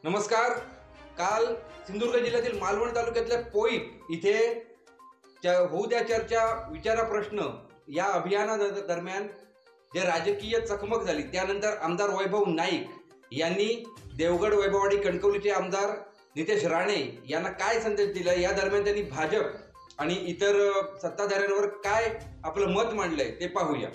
नमस्कार। काल सिंधुदुर्ग जिल्ह्यातील मालवण तालुक्यातल्या पोईट इथे होऊ द्या चर्चा विचारा प्रश्न या अभियानादरम्यान जे राजकीय चकमक झाली त्यानंतर आमदार वैभव नाईक यांनी देवगड वैभववाडी कणकवलीचे आमदार नितेश राणे यांना काय संदेश दिला, या दरम्यान त्यांनी भाजप आणि इतर सत्ताधाऱ्यांवर काय आपलं मत मांडलंय ते पाहूया।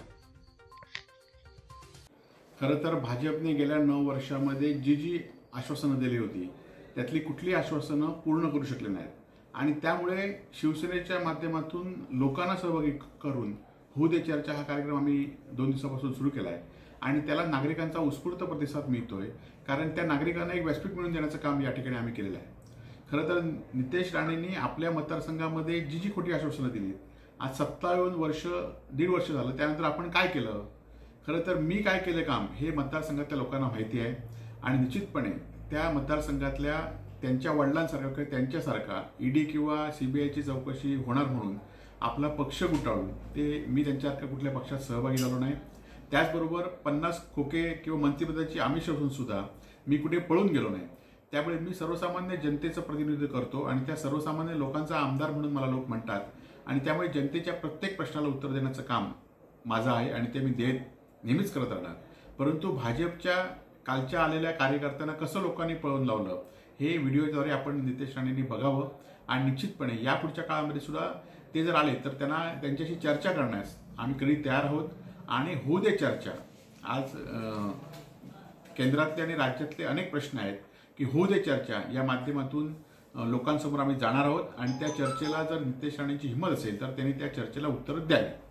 खरं तर भाजपने गेल्या 9 वर्षांमध्ये जी आश्वासनं दिली होती त्यातली कुठली आश्वासनं पूर्ण करू शकले नाहीत आणि त्यामुळे शिवसेनेच्या माध्यमातून लोकांना सहभागी करून होऊ दे चर्चा हा कार्यक्रम आम्ही 2 दिवसापासून सुरू केला आहे आणि त्याला नागरिकांचा उत्स्फूर्त प्रतिसाद मिळतोय, कारण त्या नागरिकांना एक व्यासपीठ मिळवून देण्याचं काम या ठिकाणी आम्ही केलेलं आहे। खरं तर नितेश राणेंनी आपल्या मतदारसंघामध्ये जी खोटी आश्वासनं दिली, आज 1.5 वर्ष झालं, त्यानंतर आपण काय केलं? खरं तर मी काय केलं काम हे मतदारसंघातल्या लोकांना माहिती आहे आणि निश्चितपणे त्या मतदारसंघातल्या त्यांच्या वडिलांसारखा किंवा त्यांच्यासारखा ईडी किंवा सीबीआयची चौकशी होणार म्हणून आपला पक्ष गुटाळून ते मी त्यांच्यासारख्या कुठल्या पक्षात सहभागी झालो नाही। त्याचबरोबर 50 खोके किंवा मंत्रिपदाची आमिष असून सुद्धा मी कुठे पळून गेलो नाही। त्यामुळे मी सर्वसामान्य जनतेचं प्रतिनिधित्व करतो आणि त्या सर्वसामान्य लोकांचा आमदार म्हणून मला लोक म्हणतात आणि त्यामुळे जनतेच्या प्रत्येक प्रश्नाला उत्तर देण्याचं काम माझं आहे आणि ते मी नेहमीच करत राहणार। परंतु भाजपच्या कालच्या आलेल्या कार्यकर्त्यांना कसं लोकांनी पळवून लावलं हे व्हिडिओद्वारे आपण नितेश राणेंनी बघावं आणि निश्चितपणे यापुढच्या काळामध्ये सुद्धा ते जर आले तर त्यांच्याशी चर्चा करण्यास आम्ही कधी तयार आहोत आणि होऊ दे चर्चा। आज केंद्रातले आणि राज्यातले अनेक प्रश्न आहेत की होऊ दे चर्चा या माध्यमातून लोकांसमोर आम्ही जाणार आहोत आणि त्या चर्चेला जर नितेश राणेंची हिंमत असेल तर त्यांनी त्या चर्चेला उत्तर द्यावी।